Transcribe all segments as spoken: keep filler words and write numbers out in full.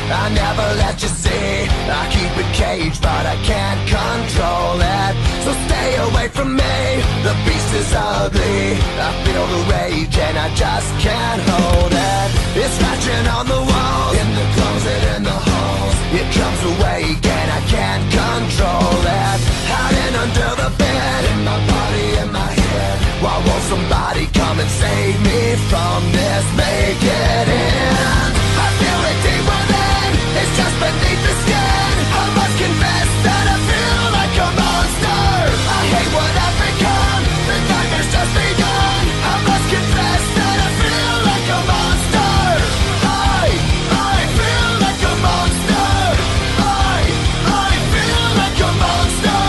I never let you see. I keep it caged, but I can't control it. So stay away from me, the beast is ugly. I feel the rage and I just can't hold it. It's scratching on the walls, in the closet, in the halls. It comes awake and I can't control it. Hiding under the bed, in my body, in my head. Why won't somebody come and save me from this? Make it end. I feel it deep within, it's just beneath the skin. I must confess that I feel like a monster. I hate what I've become, the nightmare's just begun. I must confess that I feel like a monster. I, I feel like a monster. I, I feel like a monster.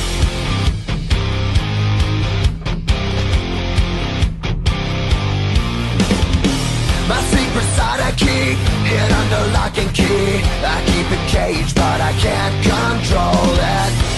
My secret side I keep hid under lock and key. I keep it caged, but I can't control it.